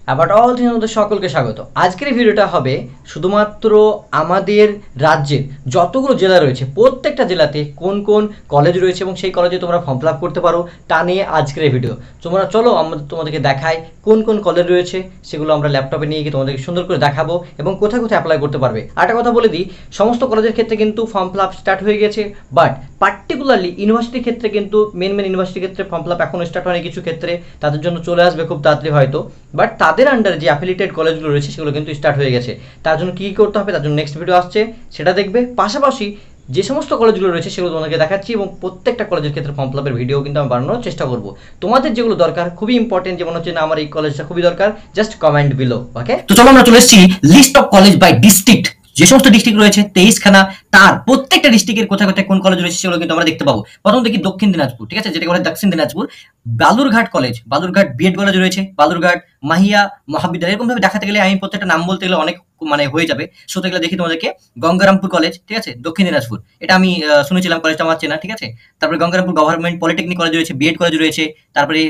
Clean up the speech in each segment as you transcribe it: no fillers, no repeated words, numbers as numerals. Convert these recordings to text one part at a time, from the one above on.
About all things আমাদের সকলকে স্বাগত। আজকের এই ভিডিওটা হবে শুধুমাত্র আমাদের রাজ্যের যতগুলো জেলা রয়েছে প্রত্যেকটা জেলাতে কোন কোন কলেজ রয়েছে এবং সেই কলেজে তোমরা ফর্ম ফিল আপ করতে পারো তা নিয়ে আজকের এই ভিডিও। তোমরা চলো আমরা তোমাদেরকে দেখাই কোন কোন কলেজ রয়েছে, সেগুলো আমরা ল্যাপটপে নিয়ে গিয়ে তোমাদেরকে সুন্দর করে দেখাবো এবং কোথায় কোথায় অ্যাপ্লাই করতে পারবে। আর একটা কথা বলে দিই, সমস্ত কলেজের ক্ষেত্রে কিন্তু ফর্ম ফিল আপ স্টার্ট হয়ে গেছে, বাট পার্টিকুলারলি ইউনিভার্সিটির ক্ষেত্রে কিন্তু মেন ইউনিভার্সিটির ক্ষেত্রে ফর্ম ফিল আপ এখনও স্টার্ট হয়নি। কিছু ক্ষেত্রে তাদের জন্য চলে আসবে খুব তাড়াতাড়ি হয়তো, বাট তাদের আন্ডারে যে অ্যাফিলিয়েটেড কলেজগুলো রয়েছে সেগুলো কিন্তু স্টার্ট হয়ে গেছে। তার জন্য কী করতে হবে, তার জন্য নেক্সট ভিডিও আসছে, সেটা দেখবে। পাশাপাশি যে সমস্ত কলেজগুলো রয়েছে সেগুলো তোমাদেরকে দেখাচ্ছি এবং প্রত্যেকটা কলেজের ক্ষেত্রে ফর্ম ফিল আপের ভিডিও কিন্তু আমি বানানোর চেষ্টা করবো। তোমাদের যেগুলো দরকার খুবই ইম্পর্টেন্ট, যেমন হচ্ছে না আমার এই কলেজটা খুবই দরকার, জাস্ট কমেন্ট বিলো। ওকে, তো চলো আমরা চলে এসেছি list of college by district. যে সমস্ত ডিস্ট্রিক্ট রয়েছে 23খানা, তার প্রত্যেকটা ডিস্ট্রিক্টের কোথায় কোথায় কোন কলেজ রয়েছে সেগুলো কিন্তু আমরা দেখতে পাবো। প্রথম দেখি দক্ষিণ দিনাজপুর, ঠিক আছে, যেটা বলে Dakshin Dinajpur. Balurghat college, Balurghat BEd college রয়েছে, বালুরঘাট মাহিয়া মহাবিদ্যালয়। এরকম ভাবে দেখাতে গেলে আমি প্রত্যেকটা নাম বলতে গেলে অনেক হয়ে যাবে। সো এগুলো দেখি তোমাদেরকে। গঙ্গারামপুর কলেজ, ঠিক আছে, দক্ষিণ দিনাজপুর। এটা আমি শুনেছিলাম, কলেজটা আমার চেনা, ঠিক আছে। তারপরে গঙ্গারামপুর গভর্নমেন্ট পলিটেকনিক কলেজ রয়েছে, বিএড কলেজ রয়েছে। তারপরে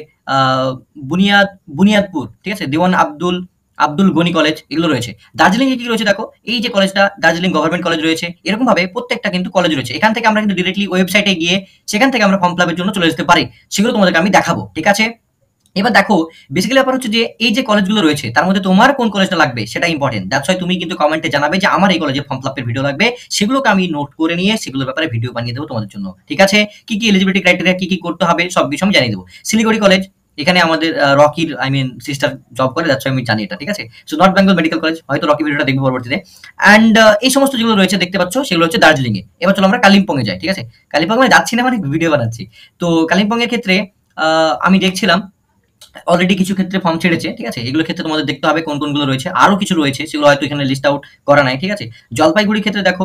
বুনিয়াদপুর, ঠিক আছে, দেওয়ান আব্দুল গনি কলেজ, এগুলো রয়েছে। দার্জিলিং এ কি রয়েছে দেখো, এই যে কলেজটা দার্জিলিং গভর্নমেন্ট কলেজ রয়েছে। এরকম ভাবে প্রত্যেকটা কিন্তু কলেজ রয়েছে। এখান থেকে আমরা কিন্তু ডিরেক্টলি ওয়েবসাইটে গিয়ে সেখান থেকে আমরা ফর্ম ফিল আপের জন্য চলে যেতে পারি। সেগুলো তোমাদেরকে আমি দেখাবো, ঠিক আছে। এবার দেখো, বেসিক্যালি ব্যাপার হচ্ছে যে এই যে কলেজগুলো রয়েছে তার মধ্যে তোমার কোন কলেজটা লাগবে সেটা ইম্পর্টেন্ট। দ্যাটস ওয়াই তুমি কিন্তু কমেন্টে জানাবে যে আমার এই কলেজে ফর্ম ফিল আপের ভিডিও লাগবে। সেগুলোকে আমি নোট করে নিয়ে সেগুলোর ব্যাপারে ভিডিও বানিয়ে দেবো তোমাদের জন্য, ঠিক আছে। কি কি এলিজিবিলিটি ক্রাইটেরিয়া, কি কি করতে হবে সব কিছু আমি জানিয়ে দেবো। শিলিগুড়ি কলেজ, এখানে আমাদের রকির সিস্টার জব করে, যাচ্ছে আমি জানি এটা, ঠিক আছে। So north Bengal medical college, হয়তো রকি ভিডিওটা দেখবো পরবর্তীতে। অ্যান্ড এই সমস্ত যেগুলো রয়েছে দেখতে পাচ্ছ সেগুলো হচ্ছে দার্জিলিং এ। এবার চলো আমরা কালিম্পং এ যাই, ঠিক আছে। কালিম্পং এ যাচ্ছি না, মানে ভিডিও বানাচ্ছি। তো কালিম্পং এর ক্ষেত্রে আমি দেখছিলাম অলরেডি কিছু ক্ষেত্রে ফর্ম ছেড়েছে, ঠিক আছে। এগুলো ক্ষেত্রে তোমাদের দেখতে হবে কোন কোনগুলো রয়েছে। আরো কিছু রয়েছে সেগুলো হয়তো এখানে লিস্ট আউট করা নাই, ঠিক আছে। জলপাইগুড়ি ক্ষেত্রে দেখো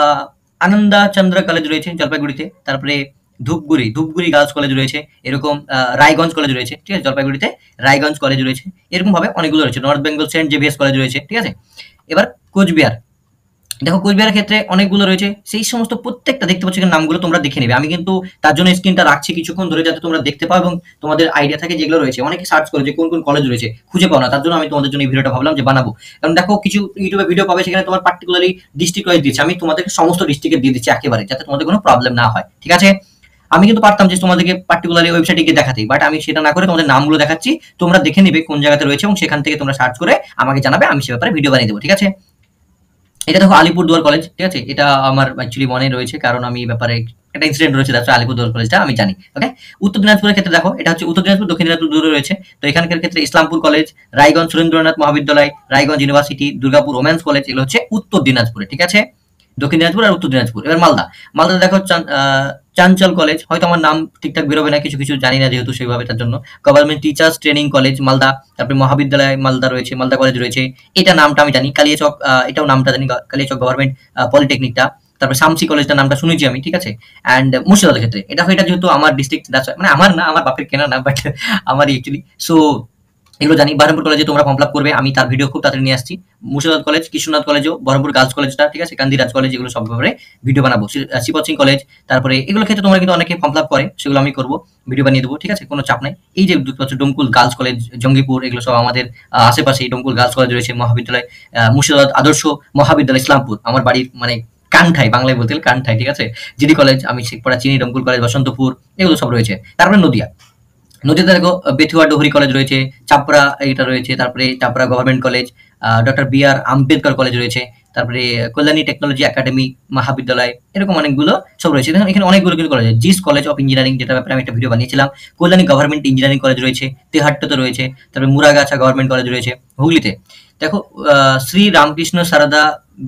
আনন্দা চন্দ্র কলেজ রয়েছে জলপাইগুড়িতে। তারপরে ধূপগুড়ি গার্লস কলেজ রয়েছে। এরকম রায়গঞ্জ কলেজ রয়েছে, ঠিক আছে, জলপাইগুড়িতে রায়গঞ্জ কলেজ রয়েছে। এরকম ভাবে অনেকগুলো রয়েছে। North Bengal saint Xavier's college রয়েছে, ঠিক আছে। এবার কোচবিহার, দেখো কোচবিহারের ক্ষেত্রে অনেকগুলো রয়েছে। সেই সমস্ত প্রত্যেকটা দেখতে পাচ্ছ এখানে নামগুলো তোমরা দেখে নেবে। আমি কিন্তু তার জন্য স্ক্রিনটা রাখছি কিছুক্ষণ ধরে, যাতে তোমরা দেখতে পাও এবং তোমাদের আইডিয়া থাকে যেগুলো রয়েছে। অনেকে সার্চ করে যে কোন কোন কলেজ রয়েছে, খুঁজে পাও না, তার জন্য আমি তোমাদের জন্য এই ভিডিওটা ভাবলাম যে বানাবো। কারণ দেখো কিছু ইউটিউবে ভিডিও পাবে সেখানে তোমার পার্টিকুলারলি ডিস্ট্রিক্ট ওয়াইজ দিচ্ছে, আমি তোমাদেরকে সমস্ত ডিস্ট্রিক্টে দিয়ে দিচ্ছি একেবারে, যাতে তোমাদের কোনো প্রবলেম না হয়, ঠিক আছে। আমি কিন্তু পারতাম যে তোমাদেরকে পার্টিকুলারলি ওয়েবসাইটে গিয়ে দেখাতে, বাট আমি সেটা না করে তোমাদের নামগুলো দেখাচ্ছি। তোমরা দেখে নিবে কোন জায়গাতে রয়েছে এবং সেখান থেকে তোমরা সার্চ করে আমাকে জানাবে, আমি সে ব্যাপারে ভিডিও বানিয়ে দেবো, ঠিক আছে। এটা দেখো আলিপুরদুয়ার কলেজ, ঠিক আছে। এটা আমার অ্যাকচুয়ালি মনে রয়েছে, কারণ আমি ব্যাপারে একটা ইনসিডেন্ট রয়েছে, তাছাড়া আলিপুরদুয়ার কলেজটা আমি জানি, ওকে। উত্তর দিনাজপুরের ক্ষেত্রে দেখো, এটা হচ্ছে উত্তর দিনাজপুর, দক্ষিণ দিনাজপুর দূরে রয়েছে। তো এখানকার ক্ষেত্রে Islampur college, Raiganj Surendranath Mahavidyalaya, Raiganj university, Durgapur women's college, এগুলো হচ্ছে উত্তর দিনাজপুরে, ঠিক আছে। দক্ষিণ দিনাজপুর আর উত্তর দিনাজপুর। এবার মালদা দেখো চাঞ্চল কলেজ, হয়তো আমার নাম ঠিকঠাক বেরোবে না, কিছু কিছু জানি না যেহেতু সেইভাবে, তার জন্য। Government teachers training college Malda. তারপরে মহাবিদ্যালয় মালদা রয়েছে, মালদা কলেজ রয়েছে। এটা নামটা আমি জানি। কালিয়াচক, এটাও নামটা জানি, কালিয়াচক গভর্নমেন্ট পলিটেকনিকটা। তারপরে শামসি কলেজটা নামটা শুনেছি আমি, ঠিক আছে। অ্যান্ড মুর্শিদাবাদের ক্ষেত্রে এটা যেহেতু আমার ডিস্ট্রিক্ট, মানে আমার না, আমার বাপের কেনা না, বাট আমারই অ্যাকচুয়ালি। সো এগুলো জানি। বহরমপুর কলেজে তোমরা ফর্ম ফিল আপ করবে, আমি তার ভিডিও খুব তাড়াতাড়ি নিয়ে আসছি। মুর্শিদাবাদ কলেজ, কৃষ্ণনাথ কলেজও, বহরমপুর গার্লস কলেজটা, ঠিক আছে, কান্দিরাজ কলেজ, এগুলো সব ব্যাপারে ভিডিও বানাবো। শিবত সিং কলেজ, তারপরে এগুলো ক্ষেত্রে তোমরা কিন্তু অনেকে ফর্ম ফিল আপ করে, সেগুলো আমি করবো, ভিডিও বানিয়ে দেবো, ঠিক আছে, কোনো চাপ নাই। এই যে দেখতে পাচ্ছ ডোমকুল গার্লস কলেজ, জঙ্গিপুর, এগুলো সব আমাদের আশেপাশে। ডোমকুল গার্লস কলেজ রয়েছে, মহাবিদ্যালয় মুর্শিদাবাদ আদর্শ মহাবিদ্যালয় ইসলামপুর, আমার বাড়ির কানঠাই, বাংলায় বলতে গেলে কানঠাই, ঠিক আছে। জিডি কলেজ আমি পড়া চিনি, ডোমকুল কলেজ, বসন্তপুর, এগুলো সব রয়েছে। তারপরে নদীতে দেখো বেথুয়া ডোহরি কলেজ রয়েছে, চাপড়া এটা রয়েছে। তারপরে Chapra government college, doctor B R Ambedkar college রয়েছে। তারপরে কল্যাণী টেকনোলজি একাডেমি মহাবিদ্যালয়, এরকম অনেকগুলো সব রয়েছে। দেখুন এখানে অনেকগুলো কিন্তু college, JIS college of engineering, যেটা ব্যাপারে আমি একটা ভিডিও বানিয়েছিলাম। কল্যাণী গভর্নমেন্ট ইঞ্জিনিয়ারিং কলেজ রয়েছে, তেহাট্টতে রয়েছে। তারপরে মুরাগাছা গভর্নমেন্ট কলেজ রয়েছে হুগলিতে। দেখো শ্রী রামকৃষ্ণ সারদা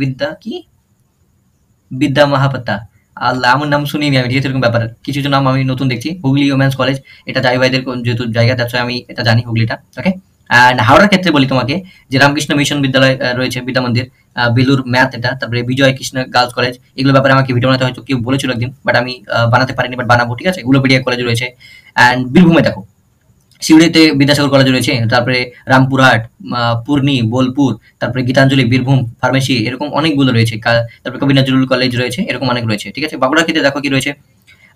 বিদ্যা মহাপাত্তা, আল্লাহ আমার নাম শুনিনি আমি, যেহেতু এরকম ব্যাপার কিছু কিছু নাম আমি নতুন দেখছি। হুগলি ওমেন্স কলেজ, এটা জাই ভাইদের যেহেতু জায়গা, তার আমি এটা জানি হুগলিটা, ওকে। অ্যান্ড হাওড়ার ক্ষেত্রে বলি তোমাকে যে রামকৃষ্ণ মিশন বিদ্যালয় রয়েছে, বিদ্যা মন্দির, বেলুর ম্যাথ এটা। তারপরে বিজয় কৃষ্ণ গার্লস কলেজ, এগুলো ব্যাপারে আমাকে ভিডিও বানাতে হয়তো কেউ বলেছিল একদিন, বাট আমি বানাতে পারিনি, বাট বানাবো, ঠিক আছে। উলুবেড়িয়া কলেজ রয়েছে। অ্যান্ড বীরভূমে দেখো সিউড়িতে বিদ্যাসাগর কলেজ রয়েছে। তারপরে রামপুরহাট, পূর্ণি, বোলপুর, তারপরে গীতাঞ্জলি, বীরভূম ফার্মেসি, এরকম অনেকগুলো রয়েছে। তারপরে কবি নজরুল কলেজ রয়েছে, এরকম অনেক রয়েছে, ঠিক আছে। বাঁকুড়ার ক্ষেত্রে দেখো কি রয়েছে,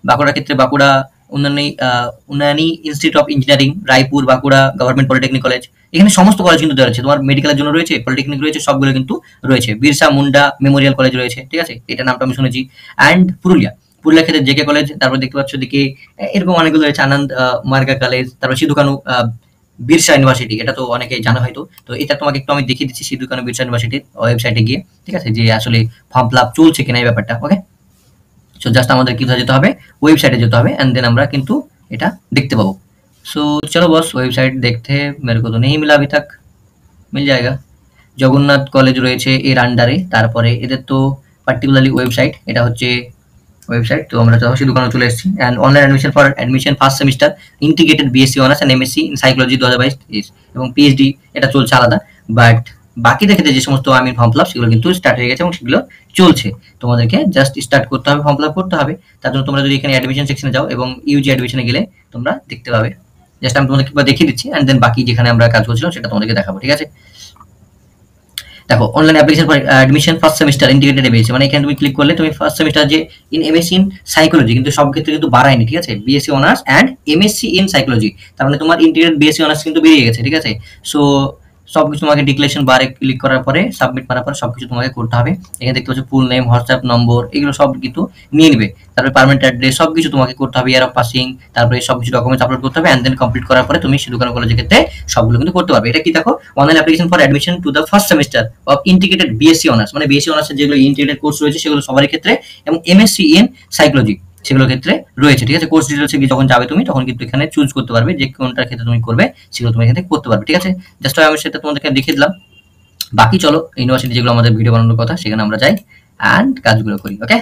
বাঁকুড়ার ক্ষেত্রে Bankura Unnayani institute of engineering, Raipur, Bankura government polytechnic college, এখানে সমস্ত কলেজ কিন্তু দেওয়া রয়েছে। তোমার মেডিকেলের জন্য রয়েছে, পলিটেকনিক রয়েছে, সবগুলো কিন্তু রয়েছে। বিরসা মুন্ডা মেমোরিয়াল কলেজ রয়েছে, ঠিক আছে, এটা নামটা আমি শুনেছি। অ্যান্ড পুরুলিয়ার ক্ষেত্রে জেকে কলেজ, তারপর দেখতে পাচ্ছ দিকে এরকম অনেকগুলো রয়েছে, আনন্দ মার্গা কলেজ, তারপর সিধু কানু বিরসা ইউনিভার্সিটি, এটা তো অনেকে জানা হয়তো। তো এটা তোমাকে একটু আমি দেখিয়ে দিচ্ছি সিধু কানু বিরসা ইউনিভার্সিটির ওয়েবসাইটে গিয়ে, ঠিক আছে, যে আসলে ফর্ম ফিল আপ চলছে কিনা এই ব্যাপারটা। ওকে, সো জাস্ট আমাদের কোথায় যেতে হবে, ওয়েবসাইটে যেতে হবে, এন্ড দেন আমরা কিন্তু এটা দেখতে পাবো। सो चलो बॉस, वेबसाइट देखते हैं। मेरे को तो नहीं मिला अभी तक, मिल जाएगा। জগন্নাথ কলেজ রয়েছে এর আন্ডারে, তারপরে এদের তো পার্টিকুলারলি ওয়েবসাইট, এটা হচ্ছে ওয়েবসাইট। তো আমরা সিধু কানু চলে এসেছি। And online admission for admission first semester integrated BSc honours and MSc in psychology 2022 এবং পিএইচডি এটা চলছে আলাদা। বাট বাকিদের ক্ষেত্রে যে সমস্ত ফর্ম ফিল আপ সেগুলো কিন্তু স্টার্ট হয়ে গেছে এবং সেগুলো চলছে। তোমাদেরকে জাস্ট স্টার্ট করতে হবে, ফর্ম ফিল আপ করতে হবে। তার জন্য তোমরা যদি এখানে অ্যাডমিশন সেকশনে যাও এবং ইউজি অ্যাডমিশনে গেলে তোমরা দেখতে পাবে। জাস্ট আমি তোমাদেরকে দেখিয়ে দিচ্ছি, অ্যান্ড দেন বাকি যেখানে আমরা কাজ করছিলাম সেটা তোমাদেরকে দেখাবো, ঠিক আছে। দেখো, online application for admission first semester integrated MSc, মানে এখানে তুমি ক্লিক করলে তুমি ফার্স্ট সেমিস্টার যে ইন এমএসসি ইন সাইকোলজি, কিন্তু সব ক্ষেত্রে কিন্তু বাড়ায়নি, ঠিক আছে, BSc honours and MSc in psychology, তার মানে তোমার ইন্টিগ্রেটেড বিএসসি অনার্স কিন্তু বেরিয়ে গেছে, ঠিক আছে। সো সবকিছু তোমাকে ডিক্লারেশন বারে ক্লিক করার পরে সাবমিট করার পরে সবকিছু তোমাকে করতে হবে। এখানে দেখতে পাচ্ছ ফুল নেম, হোয়াটসঅ্যাপ নম্বর, এগুলো সব কিন্তু নিয়ে নেবে। তারপরে পার্মানেন্ট অ্যাড্রেস সবকিছু তোমাকে করতে হবে, ইয়ার অফ পাসিং, তারপরে সবকিছু ডকুমেন্টস আপলোড করতে হবে। অ্যান্ড দেন কমপ্লিট করার পরে তুমি সিধু কানু কলেজের ক্ষেত্রে সবগুলো কিন্তু করতে পারবে। এটা কি দেখো, online application for admission to the first semester of integrated BSc honours, মানে বিএসসি অনার্সের যেগুলো ইন্টিগ্রেটেড কোর্স রয়েছে সেগুলো সবারই ক্ষেত্রে, এবং এমএসসি ইন সাইকোলজি সেগুলোর ক্ষেত্রে রয়েছে, ঠিক আছে। কোর্স ডিটেলসে গিয়ে যখন যাবে তুমি তখন কিন্তু এখানে চুজ করতে পারবে যে কোনটার ক্ষেত্রে তুমি করবে, সেগুলো তুমি এখানে করতে পারবে, ঠিক আছে। জাস্ট আমি সেটা তোমাদেরকে দেখিয়ে দিলাম। বাকি চলো ইউনিভার্সিটি যেগুলো আমাদের ভিডিও বানানোর কথা সেখানে আমরা যাই অ্যান্ড কাজগুলো করি। ওকে,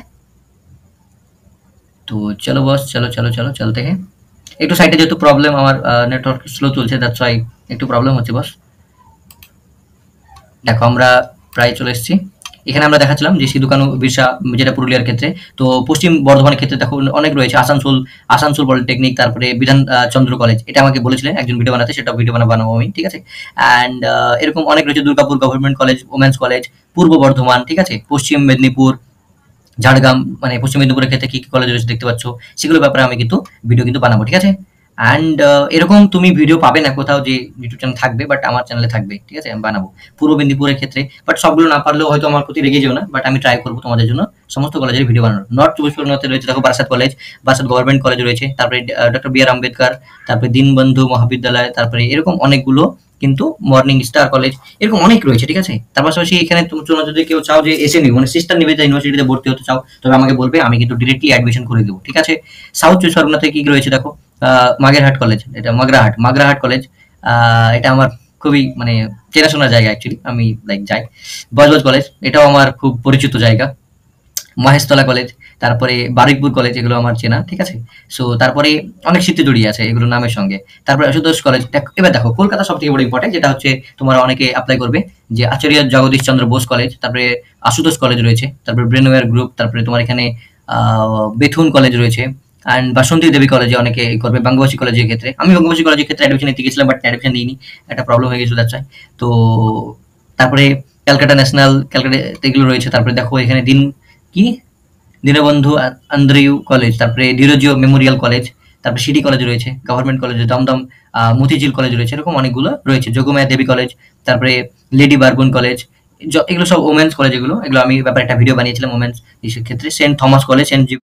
তো চলো বস, চলো চলো চলো চলতে हैं। একটু সাইটে যেহেতু প্রবলেম, আমার নেটওয়ার্ক স্লো চলছে, দ্যাটস ওয়াই একটু প্রবলেম হচ্ছে বস। দেখো আমরা প্রায় চলে এসেছি। এখানে আমরা দেখাচ্ছিলাম যে সিধু কানু বিরসা, যেটা পুরুলিয়ার ক্ষেত্রে। তো পশ্চিম বর্ধমানের ক্ষেত্রে দেখো অনেক রয়েছে, আসানসোল পলিটেকনিক, তারপরে বিধান চন্দ্র কলেজ, এটা আমাকে বলেছিলেন একজন ভিডিও বানাতে, সেটা ভিডিও বানাবো আমি, ঠিক আছে। অ্যান্ড এরকম অনেক রয়েছে, Durgapur government college, women's college, Purba Bardhaman, ঠিক আছে, পশ্চিম মেদিনীপুর, ঝাড়গ্রাম, মানে পশ্চিম মেদিনীপুরের ক্ষেত্রে কি কি কলেজ রয়েছে দেখতে পাচ্ছ, সেগুলোর ব্যাপারে আমি কিন্তু ভিডিও কিন্তু বানাবো, ঠিক আছে। অ্যান্ড এরকম তুমি ভিডিও পাবে না কোথাও যে ইউটিউব চ্যানেল থাকবে, বাট আমার চ্যানেলে থাকবে, ঠিক আছে, আমি বানাবো পূর্ব মেদিনীপুরের ক্ষেত্রে। বাট সবগুলো না পারলেও হয়তো আমার প্রতি রেগে যেও না, বাট আমি ট্রাই করবো তোমাদের জন্য সমস্ত কলেজের ভিডিও বানানোর। নর্থ চব্বিশ পরগনাতে রয়েছে দেখো Barasat college, Barasat government college রয়েছে, তারপরে ডক্টর বি আর আম্বেদকর, তারপরে দীনবন্ধু মহাবিদ্যালয়, তারপরে এরকম অনেকগুলো কিন্তু মর্নিং স্টার কলেজ, এরকম অনেক রয়েছে, ঠিক আছে। তার পাশাপাশি এখানে তোমরা যদি কেউ চাও যে এসে নিও, মানে সিস্টার নিবে যে ইউনিভার্সিটিতে ভর্তি হতে চাও, তবে আমাকে বলবে, আমি কিন্তু ডিরেক্টলি অ্যাডমিশন করে দেবো, ঠিক আছে। সাউথ চব্বিশ পরগনাতে কি রয়েছে দেখো, মাগেরহাট কলেজ, এটা মাগরাহাট কলেজ, এটা আমার খুবই মানে চেনাশোনা জায়গা, অ্যাকচুয়ালি আমি লাইক যাই। বজবজ কলেজ, এটাও আমার খুব পরিচিত জায়গা। মহেশতলা কলেজ, তারপরে বারুইপুর কলেজ, এগুলো আমার চেনা, ঠিক আছে। সো তারপরে অনেক স্মৃতি জড়িয়ে আছে এগুলো নামের সঙ্গে। তারপরে আশুতোষ কলেজ। এবার দেখো কলকাতা সব থেকে বড় ইম্পর্টেন্ট, যেটা হচ্ছে তোমরা অনেকে অ্যাপ্লাই করবে, যে আচার্য জগদীশ চন্দ্র বোস কলেজ, তারপরে আশুতোষ কলেজ রয়েছে, তারপরে ব্রেনওয়্যার গ্রুপ, তারপরে তোমার এখানে বেথুন কলেজ রয়েছে, অ্যান্ড বাসন্তী দেবী কলেজে অনেকে করবে। বঙ্গবাসী কলেজের ক্ষেত্রে, আমি বঙ্গবাসী কলেজের ক্ষেত্রে অ্যাডমিশন নিতে গেছিলাম, বাট অ্যাডমিশন নিইনি, একটা প্রবলেম হয়ে গেছিল, দ্যাটস ওয়াই। তো তারপরে ক্যালকাটা ন্যাশনাল, ক্যালকাটা এগুলো রয়েছে। তারপরে দেখো এখানে দীনবন্ধু আন্দ্রেয়ু কলেজ, তারপরে ধীরজিও মেমোরিয়াল কলেজ, তারপরে সিটি কলেজ রয়েছে, government college, Dumdum Motijheel college রয়েছে, এরকম অনেকগুলো রয়েছে। যোগমায়া দেবী কলেজ, তারপরে লেডি বারবুন কলেজ, এগুলো সব ওমেন্স কলেজ। এগুলো আমি ব্যাপারে একটা ভিডিও বানিয়েছিলাম ওমেন্স ক্ষেত্রে। Saint Thomas college, Saint